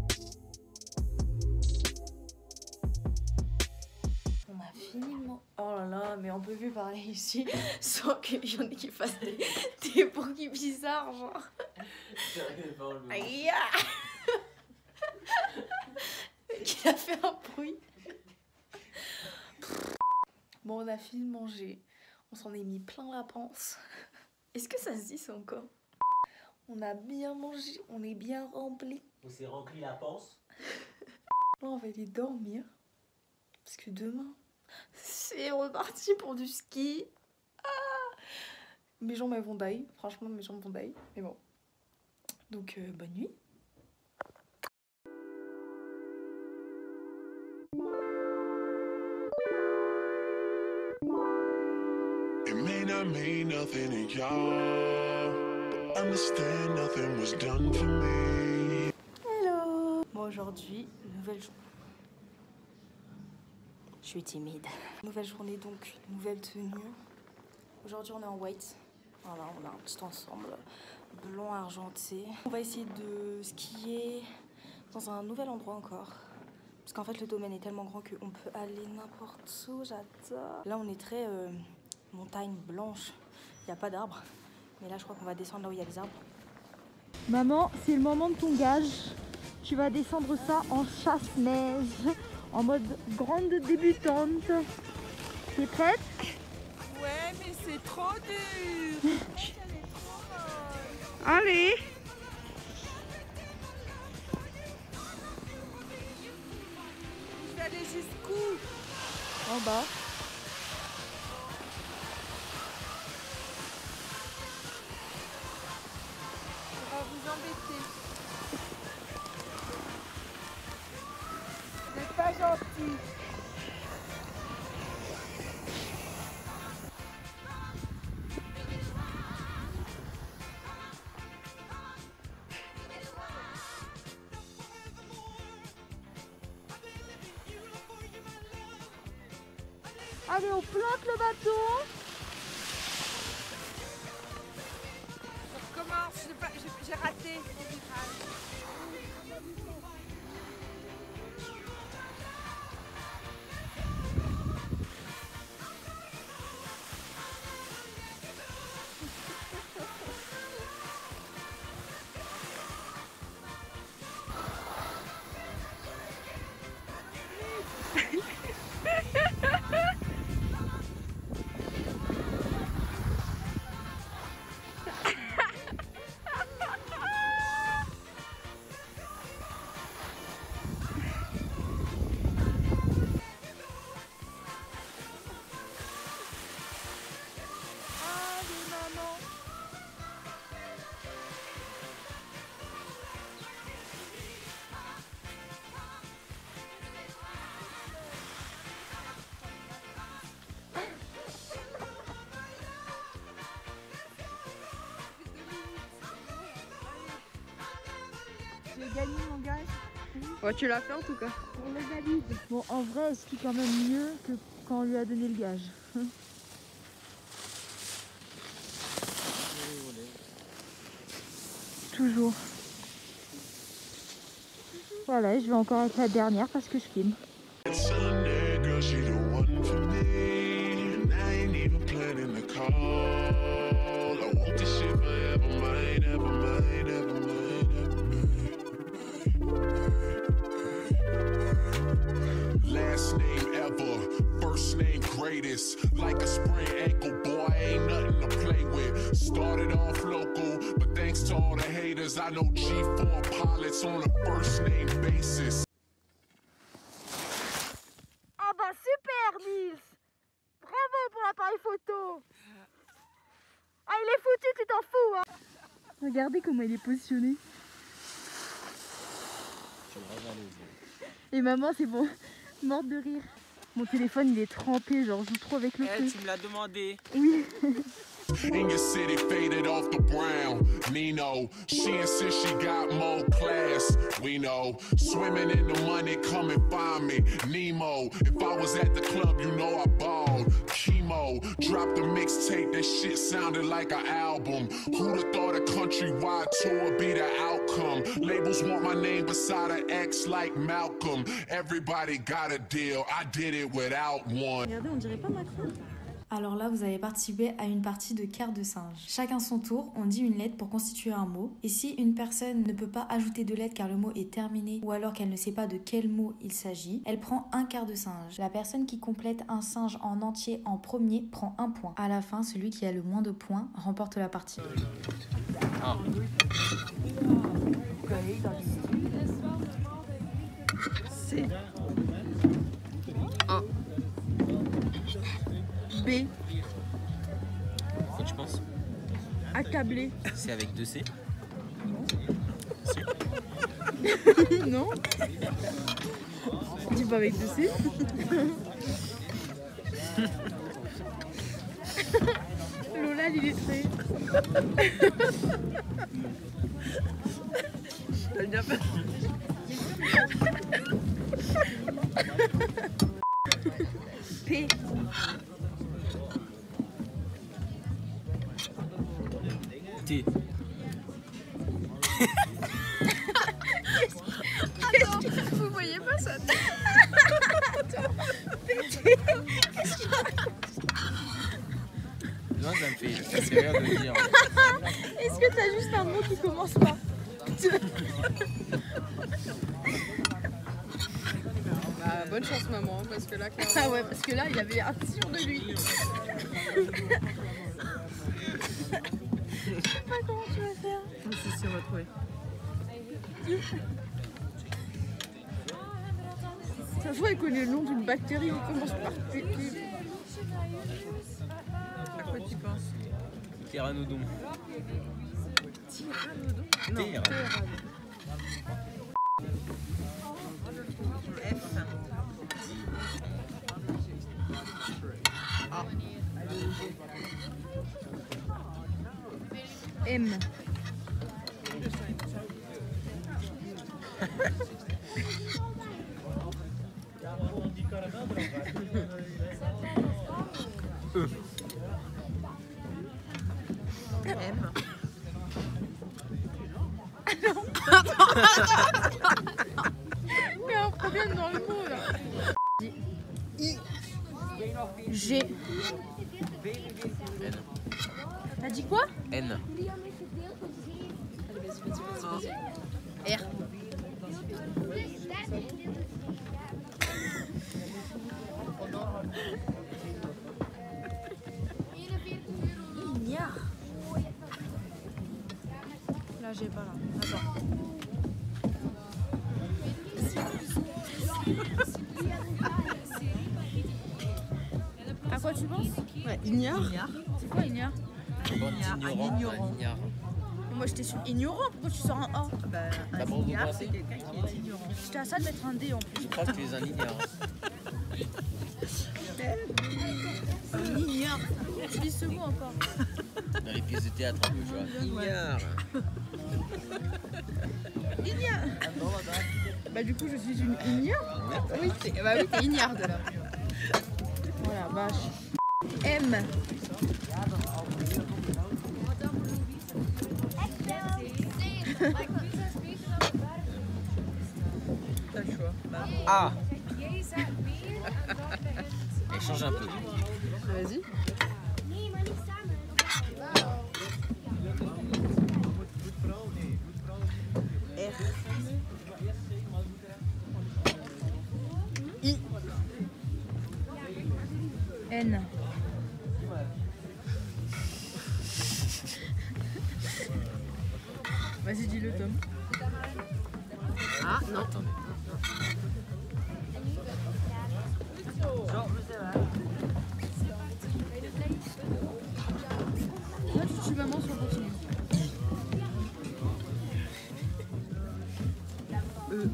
Speaker 2: On a fini le mot. Oh là là là, mais on peut plus parler ici sans qu'il y en ait qui fassent des, des bruits bizarres, genre. Aïe! Qui a fait un bruit. Bon, on a fini de manger. On s'en est mis plein la panse. Est-ce que ça se dit ça encore? On a bien mangé, on est bien rempli.
Speaker 9: On s'est rempli la panse.
Speaker 2: Là, on va aller dormir. Parce que demain, c'est reparti pour du ski. Ah, mes jambes elles vont die. Franchement, mes jambes vont die. Mais bon. Donc, euh, bonne nuit.
Speaker 3: It may not mean nothing to y'all, but understand nothing was done for me.
Speaker 2: Hello. Bon, aujourd'hui, nouvelle journée. Je suis timide. Nouvelle journée donc, nouvelle tenue. Aujourd'hui, on est en white. Voilà, on a un petit ensemble blond argenté. On va essayer de skier dans un nouvel endroit encore. Parce qu'en fait, le domaine est tellement grand qu'on peut aller n'importe où. J'adore. Là, on est très euh, montagne blanche. Il n'y a pas d'arbres. Mais là, je crois qu'on va descendre là où il y a les arbres.
Speaker 8: Maman, c'est le moment de ton gage. Tu vas descendre ça en chasse-neige, en mode grande débutante. T'es prête?
Speaker 6: Ouais, mais c'est trop dur.
Speaker 8: Allez.
Speaker 6: Je vais aller jusqu'où?
Speaker 8: En bas.
Speaker 6: On va vous embêter. C'est pas gentil.
Speaker 8: Allez, on plante le bateau.
Speaker 6: On recommence, j'ai pas- j'ai- j'ai raté.
Speaker 8: J'ai gagné mon gage.
Speaker 7: Ouais, tu l'as fait en tout cas.
Speaker 8: On le valide. Bon, en vrai, elle skie quand même mieux que quand on lui a donné le gage. Toujours. Voilà, je vais encore être la dernière parce que je filme.
Speaker 3: Sunday, girl, she the one for me. And I ain't even planning the call. I want this shit forever, mine, ever mine, ever mine, ever mine. Last name ever, first name greatest. Like a sprained ankle, boy, ain't nothing to play with. Started off local, but thanks to all the haters, I know G four pilots on a first name basis.
Speaker 8: Ah bah super Nils. Bravo pour l'appareil photo. Ah il est foutu, tu t'en fous hein. Regardez comment il est positionné. Et maman c'est bon, morte de rire. Mon téléphone il est trempé, genre je joue trop avec le feu.
Speaker 4: Eh, tu me l'as demandé.
Speaker 8: Oui.
Speaker 3: In your city, faded off the brown. Nino, she insists she got more class. We know, swimming in the money, come and find me. Nemo, if I was at the club, you know I balled. Chemo, dropped a mixtape, that shit sounded like an album. Who'da thought a countrywide tour would be the outcome? Labels want my name beside an X like Malcolm. Everybody got a deal, I did it without one.
Speaker 2: Regardez, on dirait pas Macron. Alors là, vous avez participé à une partie de quart de singe. Chacun son tour, on dit une lettre pour constituer un mot. Et si une personne ne peut pas ajouter de lettres car le mot est terminé ou alors qu'elle ne sait pas de quel mot il s'agit, elle prend un quart de singe. La personne qui complète un singe en entier en premier prend un point. À la fin, celui qui a le moins de points remporte la partie.
Speaker 4: Ah.
Speaker 6: C. A. B.
Speaker 4: Faut que je pense.
Speaker 6: Accablé.
Speaker 4: C'est avec deux C.
Speaker 6: Non. Dis pas avec deux C. Lola l'illustré. T'as bien fait. P.
Speaker 4: T.
Speaker 7: Attends, vous voyez pas ça?
Speaker 4: Non, ça me fait, ça me fait rire de le dire.
Speaker 6: Est-ce que t'as juste un mot qui commence par
Speaker 7: Bah, bonne chance maman, parce que là, clairement...
Speaker 6: Ah ouais, parce que là, il y avait un sûr de lui. Je sais pas comment tu vas faire.
Speaker 5: Je suis sûre de trouver.
Speaker 6: Ça se voit, elle connaît le nom d'une bactérie qui commence par P.
Speaker 5: À quoi tu penses?
Speaker 4: Pteranodon.
Speaker 5: Pteranodon?
Speaker 4: Non.
Speaker 5: F. A.
Speaker 6: M.
Speaker 4: E.
Speaker 5: M.
Speaker 6: Il y a un problème dans le mot là. I. G.
Speaker 4: N.
Speaker 6: T'as dit quoi?
Speaker 4: N.
Speaker 6: R. Ignare. Là j'ai pas là. Attends. À quoi tu penses?
Speaker 5: Ouais, ignare.
Speaker 6: C'est quoi ignare?
Speaker 4: Ignorant,
Speaker 5: ignorant.
Speaker 4: un ignare.
Speaker 6: Moi j'étais sur ignorant, pourquoi tu sors un A?
Speaker 5: Bah, un
Speaker 4: D'abord, vous
Speaker 5: ignare,
Speaker 4: pensez
Speaker 5: c'est quelqu'un qui est ignorant.
Speaker 6: J'étais à ça de mettre un D en plus.
Speaker 4: Je crois que tu es un ignare.
Speaker 6: Un ignare. Tu dis ce mot encore.
Speaker 4: Dans les pièces de théâtre, un peu, tu vois. Ignare.
Speaker 6: Ignare. Bah du coup je suis une ignare.
Speaker 7: Oui, t'es bah oui, t'es ignarde là.
Speaker 6: Voilà, vache. M.
Speaker 5: T'as le choix. Bah,
Speaker 4: A. Elle change un peu.
Speaker 7: Vas-y.
Speaker 6: I. N. Vas-y, dis-le, Tom.
Speaker 7: Ah, non.
Speaker 6: Là, tu tues maman sur continue.
Speaker 5: E.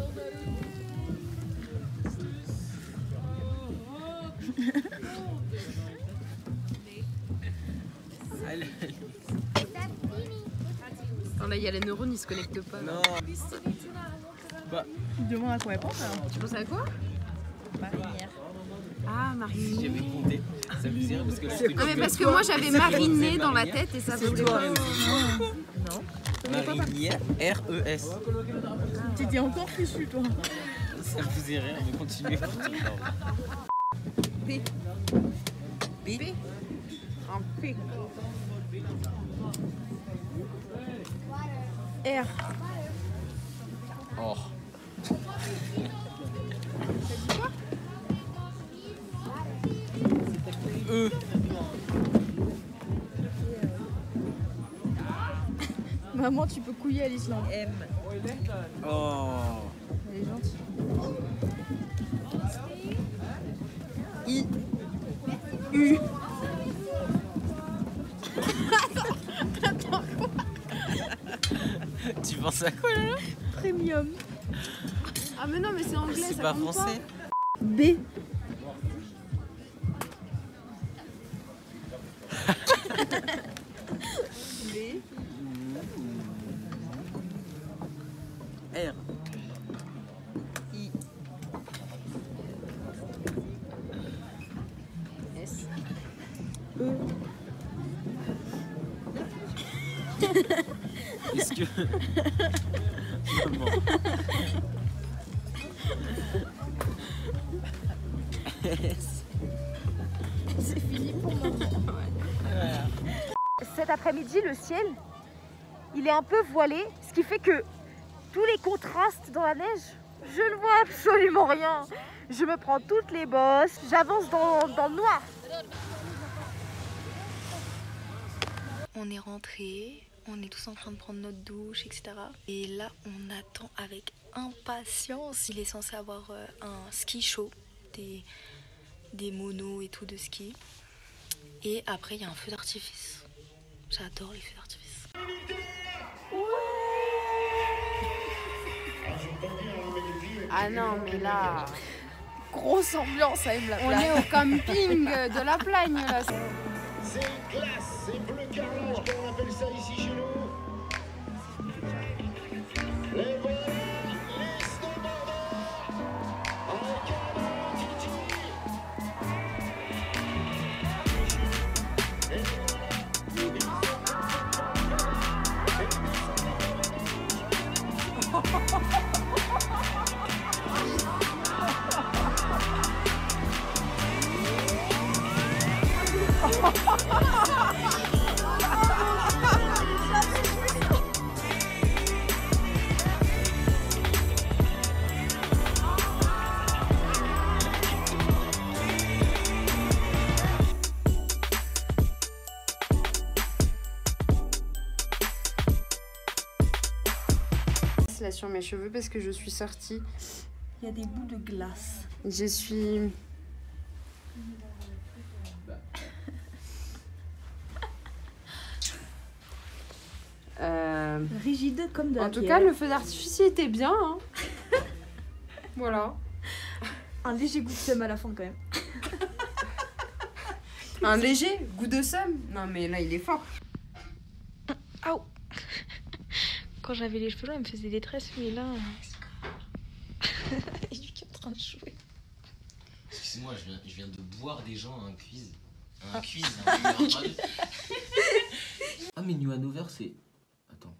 Speaker 7: Attends, là, il y a les neurones, ils se connectent pas. Là.
Speaker 4: Non. Bah.
Speaker 6: Tu demandes à quoi elle pense alors?
Speaker 7: Tu penses à quoi?
Speaker 6: Marinière.
Speaker 7: Ah, Ah, mariné.
Speaker 9: J'avais compté. Ça me faisait rire parce que là, c'était
Speaker 7: Ah, mais
Speaker 9: comme
Speaker 7: parce que
Speaker 9: toi.
Speaker 7: moi j'avais
Speaker 9: C'est
Speaker 7: mariné
Speaker 9: quoi,
Speaker 7: dans la
Speaker 9: marinière?
Speaker 7: tête et ça
Speaker 9: C'est
Speaker 7: voulait
Speaker 9: toi.
Speaker 7: pas.
Speaker 9: Non. Marinière, R E S.
Speaker 12: T'étais encore fichu, toi.
Speaker 9: Ça me faisait rire, mais continuez.
Speaker 5: P.
Speaker 9: P.
Speaker 5: Un P.
Speaker 12: R.
Speaker 9: Oh. E.
Speaker 12: Maman, tu peux couiller à l'Islande.
Speaker 5: M.
Speaker 9: Oh.
Speaker 12: Elle est gentille.
Speaker 5: I.
Speaker 12: U.
Speaker 9: Tu penses à quoi là?
Speaker 12: Premium.
Speaker 7: Ah, mais non, mais c'est anglais,
Speaker 9: C'est
Speaker 7: ça
Speaker 9: pas
Speaker 7: compte
Speaker 9: français.
Speaker 12: B.
Speaker 5: B.
Speaker 9: R.
Speaker 5: I. S.
Speaker 12: E.
Speaker 9: Est-ce que... Maman. S.
Speaker 12: C'est fini pour maman.
Speaker 8: Cet après-midi, le ciel, il est un peu voilé, ce qui fait que tous les contrastes dans la neige, je ne vois absolument rien. Je me prends toutes les bosses, j'avance dans, dans le noir.
Speaker 2: On est rentrés, on est tous en train de prendre notre douche, et cetera. Et là, on attend avec impatience. Il est censé avoir euh, un ski show, des, des monos et tout de ski. Et après, il y a un feu d'artifice. J'adore les feux d'artifice.
Speaker 7: Ah non, mais là,
Speaker 12: Grosse ambiance à Aime-la
Speaker 7: on
Speaker 12: Plagne.
Speaker 7: est au camping de la Plagne là.
Speaker 13: C'est glace, c'est bleu carrelage, comme on appelle ça ici chez nous. Les voilà, les snowboarders, avec un Titi. Et
Speaker 7: Là sur mes cheveux parce que je suis sortie.
Speaker 12: Il y a des bouts de glace.
Speaker 7: Je suis. Euh...
Speaker 12: Rigide comme de la
Speaker 7: En tout
Speaker 12: pierre.
Speaker 7: cas, le feu d'artifice il était bien. Hein. Voilà.
Speaker 12: Un léger goût de seum à la fin quand même.
Speaker 7: Un léger goût de seum. Non mais là il est fort.
Speaker 2: Aouh. Quand j'avais les cheveux longs, il me faisait des tresses, mais là... il est en train de jouer.
Speaker 9: Excusez-moi, je viens, je viens de boire des gens à un quiz. À un quiz. Un quiz. Ah mais New Hanover c'est... Attends.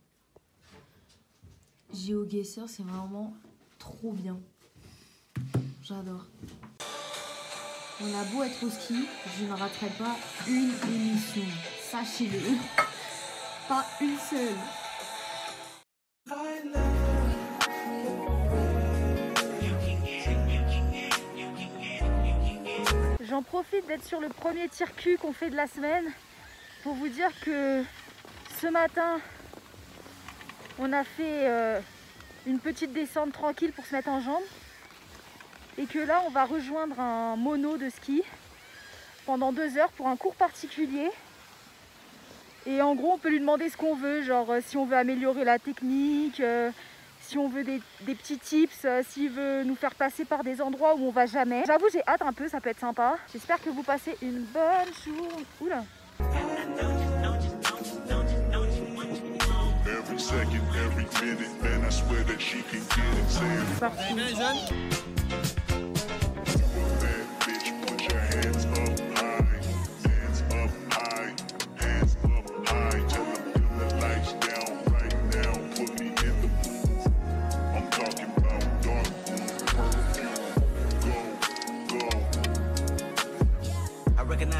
Speaker 2: GeoGuessr, c'est vraiment trop bien. J'adore. On a beau être au ski, je ne raterai pas une émission. Sachez-le. Pas une seule.
Speaker 8: J'en profite d'être sur le premier tir-cul qu'on fait de la semaine pour vous dire que ce matin, on a fait euh, une petite descente tranquille pour se mettre en jambes et que là, on va rejoindre un mono de ski pendant deux heures pour un cours particulier. Et en gros, on peut lui demander ce qu'on veut, genre euh, si on veut améliorer la technique, euh, si on veut des, des petits tips, euh, s'il veut nous faire passer par des endroits où on va jamais. J'avoue, j'ai hâte un peu, ça peut être sympa. J'espère que vous passez une bonne journée. Oula.
Speaker 3: Every second, every minute, man, I swear that she can get it. Say it.
Speaker 12: Parti.
Speaker 3: Bad bitch, put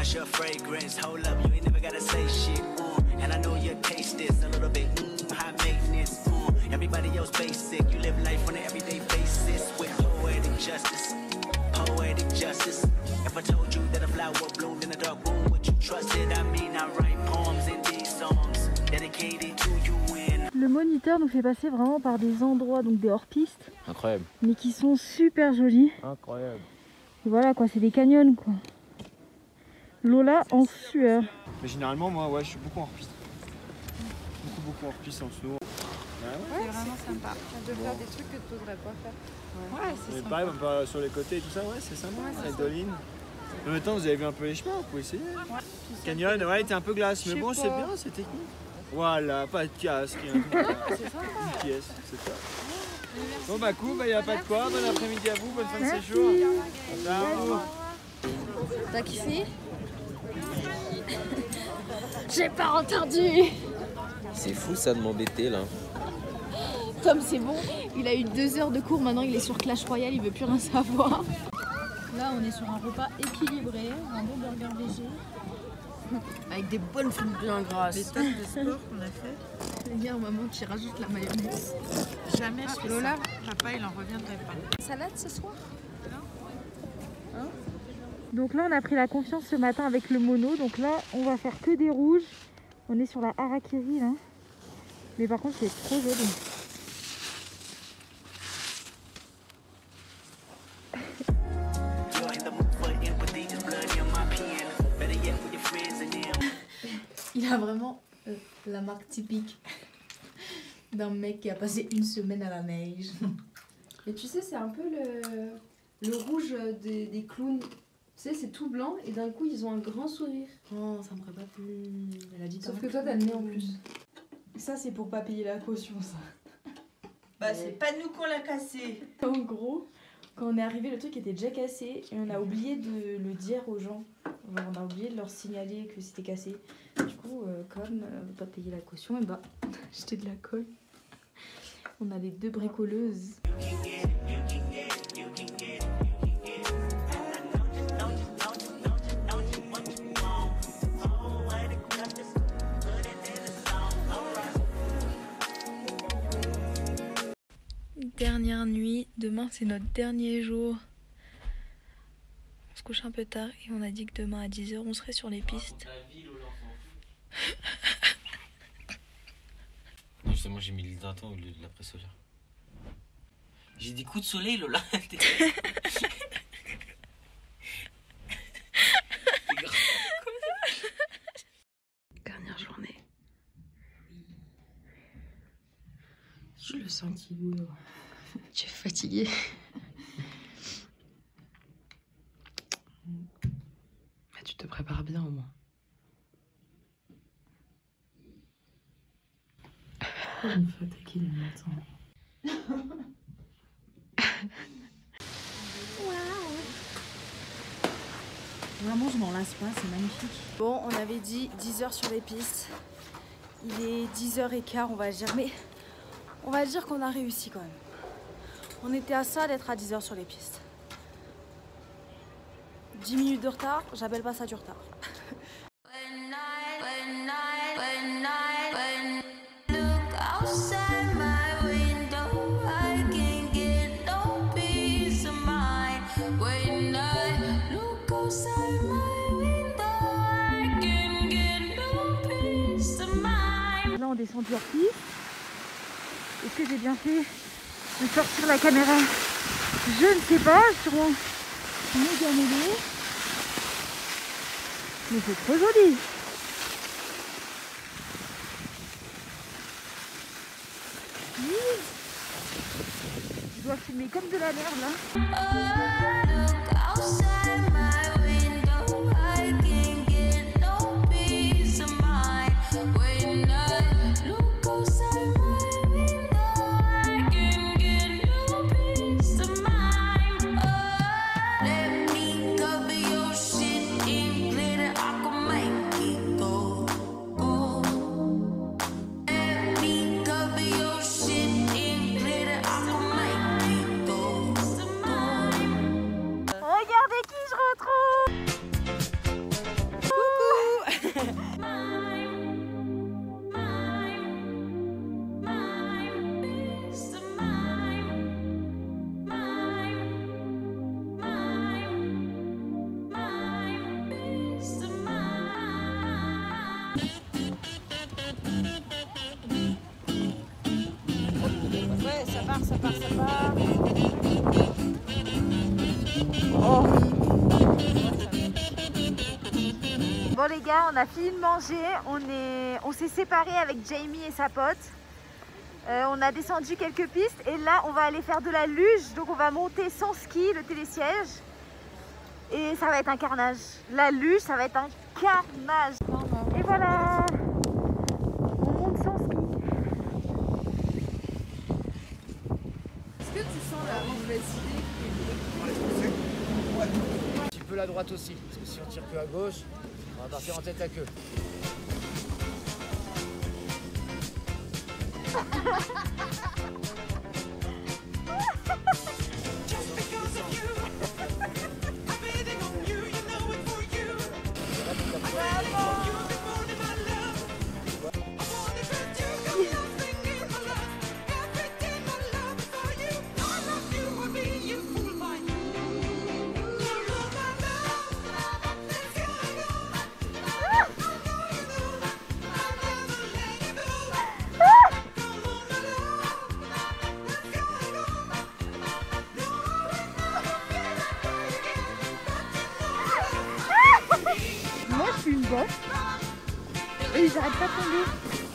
Speaker 14: Wash your fragrance, hold up, you ain't never gotta say shit. Uh, and I know you taste this a little bit mm, high maintenance. Uh, everybody else basic, you live life on an everyday basis with poetic justice, poetic justice. If I told you that a flower bloomed in a dark room, would you trust it? I mean, I write poems in these songs dedicated to you. And
Speaker 8: le moniteur nous fait passer vraiment par des endroits, donc des hors-pistes.
Speaker 9: Incroyable.
Speaker 8: Mais qui sont super jolis.
Speaker 9: Incroyable.
Speaker 8: Et voilà quoi, c'est des canyons quoi. Lola en sueur.
Speaker 15: Mais généralement, moi, ouais, je suis beaucoup en hors-piste. Beaucoup, beaucoup en hors-piste en snow.
Speaker 6: Ouais, c'est vraiment sympa de faire des trucs que tu n'oserais pas faire. Ouais, ouais c'est
Speaker 15: sympa.
Speaker 6: sympa.
Speaker 15: Pareil, même sur les côtés et tout ça, ouais, c'est sympa. Ouais, les dolines. En même temps, vous avez vu un peu les chemins, vous pouvez essayer. Ouais. Canyon, ouais, il était un peu glace, mais bon, c'est bien, c'est technique. Voilà, pas de casque. Hein.
Speaker 6: C'est sympa.
Speaker 15: Une pièce, c'est ça. Bon, bah, cool, il n'y a pas de quoi. Bon après-midi à vous, bonne fin de séjour. Ciao.
Speaker 7: T'as kiffé? J'ai pas entendu.
Speaker 9: C'est fou ça de m'embêter là.
Speaker 7: Tom c'est bon, il a eu deux heures de cours, maintenant il est sur Clash Royale, il veut plus rien savoir.
Speaker 8: Là on est sur un repas équilibré, un bon burger végé.
Speaker 6: Avec des bonnes frites bien grasses. Les tables de sport qu'on a fait.
Speaker 7: Il y a un moment qui rajoute la mayonnaise.
Speaker 6: Jamais je fais Lola, ça. Papa il en reviendrait pas.
Speaker 7: Salade ce soir?
Speaker 8: Hein? Donc là on a pris la confiance ce matin avec le mono, donc là on va faire que des rouges. On est sur la harakiri là. Mais par contre c'est trop joli.
Speaker 12: Il a vraiment euh, la marque typique d'un mec qui a passé une semaine à la neige. Et tu sais, c'est un peu le, le rouge des, des clowns. Tu sais, c'est tout blanc et d'un coup, ils ont un grand sourire. Oh, ça me ferait pas plus... Elle a dit sauf que toi, t'as le nez en plus. Ça, c'est pour pas payer la caution, ça.
Speaker 6: Bah, c'est pas nous qu'on l'a cassé.
Speaker 12: En gros, quand on est arrivé, le truc était déjà cassé et on a oublié de le dire aux gens. On a oublié de leur signaler que c'était cassé. Du coup, euh, comme euh, on veut pas payer la caution, et bah, on a acheté de la colle. On a les deux bricoleuses.
Speaker 2: Dernière nuit, demain c'est notre dernier jour. On se couche un peu tard et on a dit que demain à dix heures on serait sur les pistes.
Speaker 9: Justement j'ai mis l'hydratant au lieu de la presse solaire. J'ai dit coup de soleil Lola.
Speaker 12: Dernière journée. Je le sens qui boule. Tu es fatiguée. Mais tu te prépares bien au moins. Oh, je me fais attaquer le matin.
Speaker 6: Vraiment, je m'en lasse pas, c'est magnifique.
Speaker 2: Bon, on avait dit dix heures sur les pistes. Il est dix heures quinze, on va dire, mais on va dire qu'on a réussi quand même. On était à ça d'être à dix heures sur les pistes. dix minutes de retard, j'appelle pas ça du retard.
Speaker 8: Là on descend du hors-piste. Est-ce que j'ai bien fait de sortir la caméra? Je ne sais pas, sûrement méga mêlé. Mais c'est trop joli. Oui. Je dois filmer comme de la merde là. Regardez qui je
Speaker 6: Ouais, ça part, ça part, ça part.
Speaker 2: Oh. Bon les gars, on a fini de manger, on est, on s'est séparés avec Jamie et sa pote. Euh, on a descendu quelques pistes et là on va aller faire de la luge, donc on va monter sans ski, le télésiège. Et ça va être un carnage. La luge, ça va être un carnage. Et voilà, on monte sans ski.
Speaker 7: Est-ce que tu sens la mauvaise idée?
Speaker 16: Un petit peu la droite aussi, parce que si on tire que à gauche, on va partir en tête à queue.
Speaker 2: Moi je suis une bosse et j'arrête pas de tomber.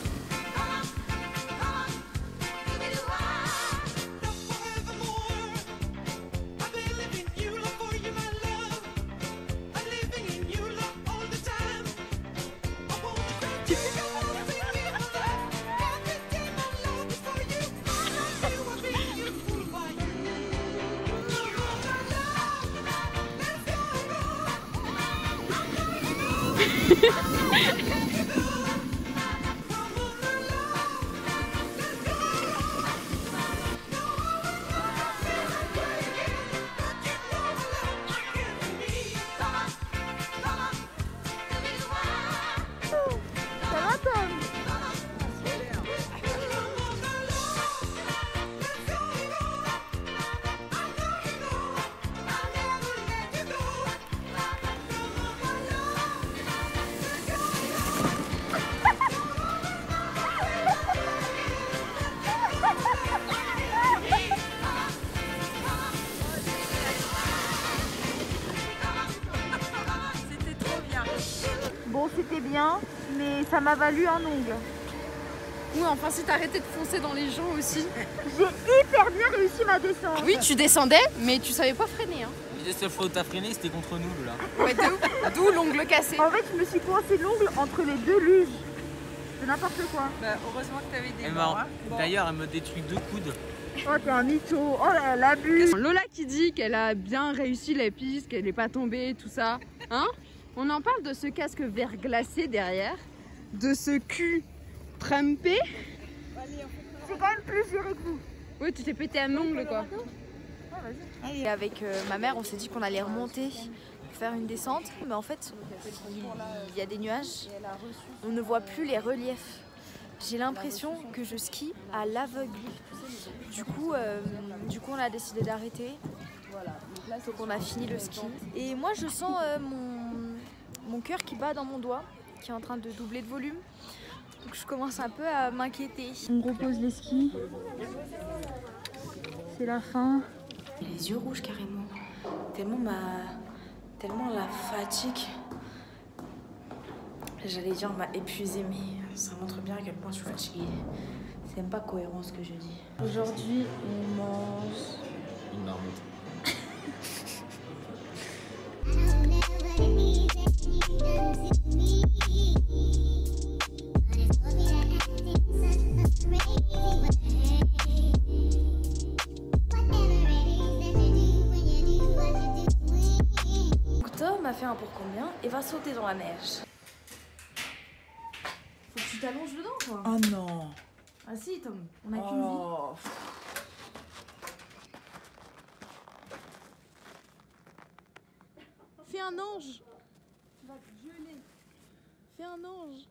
Speaker 2: Bon, c'était bien, mais ça m'a valu un ongle.
Speaker 7: Oui, enfin si t'arrêtais de foncer dans les gens aussi.
Speaker 2: J'ai hyper bien réussi ma descente.
Speaker 7: Oui, tu descendais, mais tu savais pas freiner. Hein.
Speaker 4: La seule fois où t'as freiné, c'était contre nous là.
Speaker 7: Ouais, d'où l'ongle cassé.
Speaker 2: En fait, je me suis coincé l'ongle entre les deux luges. C'est n'importe quoi.
Speaker 6: Bah, heureusement que t'avais des
Speaker 4: Elle
Speaker 6: gants,
Speaker 4: m'a-
Speaker 6: hein. Bon.
Speaker 4: D'ailleurs, elle me détruit deux coudes.
Speaker 2: Oh, t'es un mytho. Oh là, l'abus.
Speaker 7: Lola qui dit qu'elle a bien réussi la piste, qu'elle n'est pas tombée, tout ça. Hein? On en parle de ce casque vert glacé derrière, de ce cul trempé.
Speaker 2: C'est quand même plus géré que vous.
Speaker 7: Oui, tu t'es pété un ongle quoi.
Speaker 2: Et avec euh, ma mère, on s'est dit qu'on allait remonter pour faire une descente. Mais en fait, il y a des nuages. On ne voit plus les reliefs. J'ai l'impression que je skie à l'aveugle. Du coup, euh, du coup, on a décidé d'arrêter. Donc on a fini le ski. Et moi, je sens euh, mon, mon cœur qui bat dans mon doigt, qui est en train de doubler de volume. Donc je commence un peu à m'inquiéter. On repose les skis. C'est la fin. Les yeux rouges carrément. Tellement ma, tellement la fatigue. J'allais dire m'a épuisée, mais ça montre bien à quel point je suis fatiguée. C'est même pas cohérent ce que je dis. Aujourd'hui, on mange
Speaker 9: une marmotte.
Speaker 2: Tom a fait un pour combien et va sauter dans la neige. Faut que tu t'allonges dedans quoi.
Speaker 6: Oh non.
Speaker 2: Ah si Tom, on a
Speaker 6: Oh.
Speaker 2: qu'une vie.
Speaker 7: Fais un ange. Tu vas te geler. Fais un ange.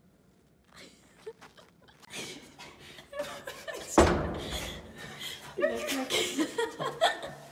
Speaker 2: Il a claqué.